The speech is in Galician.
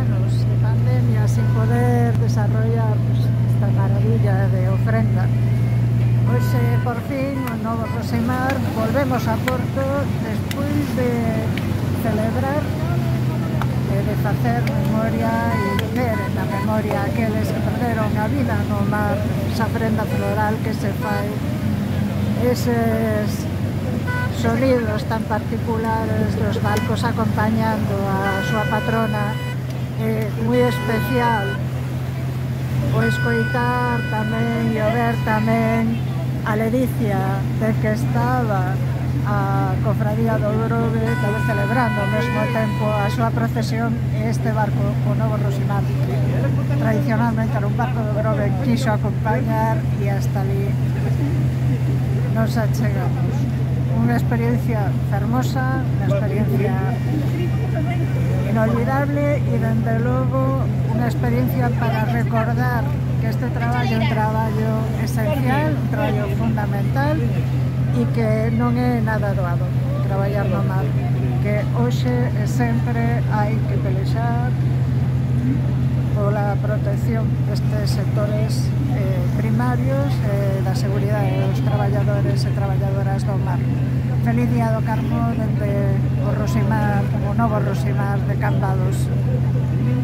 anos de pandemia sin poder desarrollar esta maravilla de ofrenda. Hoxe, por fin, o novo Rosimar, volvemos a Porto despois de celebrar e de facer memoria e ter na memoria aqueles que perderon a vida no mar, esa ofrenda floral que se fai, eses sonidos tan particulares dos barcos acompañando a súa patrona, moi especial o escoitar tamén e o ver tamén a ledicia de que estaba a Cofradía do Grove celebrando ao mesmo tempo a súa procesión e este barco, o novo Rosimar, tradicionalmente era un barco do Grove, quiso acompañar e hasta ali nos achegamos. Unha experiencia fermosa, unha experiencia inolvidable e, dende logo, unha experiencia para recordar que este traballo é un traballo esencial, un traballo fundamental e que non é nada doado traballar no mar, que hoxe e sempre hai que pelexar pola protección destes sectores primarios e da seguridade dos traballadores e traballadoras do mar. Feliz Día do Carmo dende o Rosimar, o novo Rosimar de Cambados.